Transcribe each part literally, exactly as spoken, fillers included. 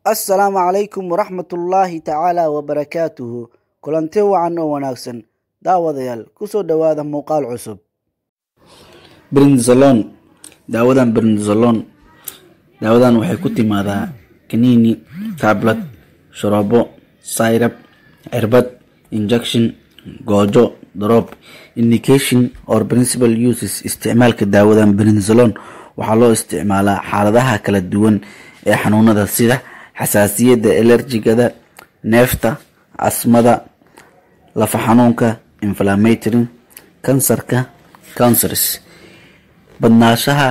السلام عليكم ورحمة الله تعالى وبركاته. كلنتي وعن وناكسن داوديال كسو دوادا موقال عصب برنزلون داودان برنزلون داودان waxay ku timaadaa kaniini tablet sharabo syrup cirbad injection goojo drop indication or principal uses isticmaalka daawadan برنزلون waxaa loo isticmaalaa xaaladaha kala duwan ee xanuunada sida xasaasiyada allergigada neefta asmada lafa xanuunka inflammatory kansarka cancers badnaashaha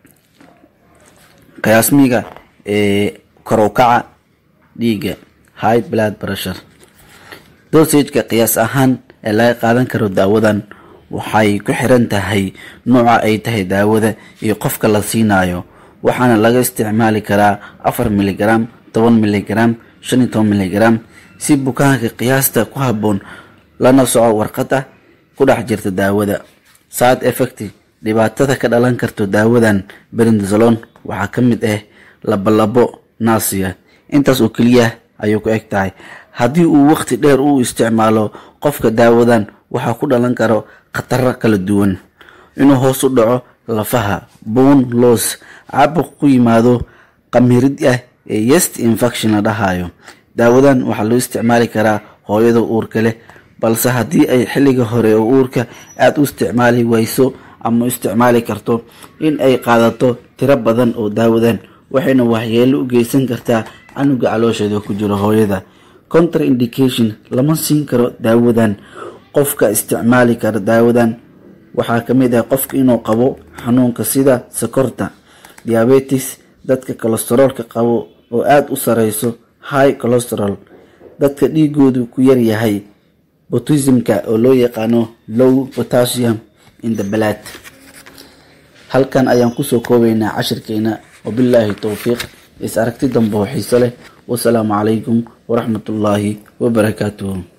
qiyaasmiga ee kor u kaca dhiiga high blood pressure dosage-ka qiyaas ahaan ee laga qaadan karo daawadan waxay ku xiran tahay nooca ay tahay daawada iyo qofka la siinayo waxaana laga isticmaali karaa afar miligram toban miligram shan iyo toban miligram si bukaanka qiyaasta ku haboon lana soco warqada ku dhex jirta daawada side effect dhibaatada ka dhalan karto daawadan برنزلون waxaa kamid ah labalabo naasiya intaas oo kaliya ayuu ku eg tahay hadii uu waqti dheer uu isticmaalo qofka daawadan waxa ku dhalan karo khatar kala duwan inuu hoos u dhaco lafaha bone loss caabuq ku yimaado qamirid ah ee yeast infection la dhahayo daawadan waxa loo isticmaali karaa hooyada uurka leh balse hadii ay xilliga hore oo uurka aad u isticmaali wayso ama isticmaali karto in ay qaadato tiro badan oo daawadan waxayna waxyeelo u geysan kartaa canuga caloosheeda ku jiro hooyada contraindication lama siin karo daawadan qofka isticmaali kara daawadan waxaa kamid ah qofka inuu qabo xanuunka sida sokorta diabetes dadka cholesterolka qabo oo aad u sareyso high cholesterol dadka dhiigoodu ku yar yahay potassiumka oo loo yaqaano low potassium in the blood halkan ayaan ku soo koobaynaa cashirkeena wabillahi tawfiiq is aragti dambe oo xiiso leh wassalaamu calaykum waraxmatullaahi wabarakaatuh.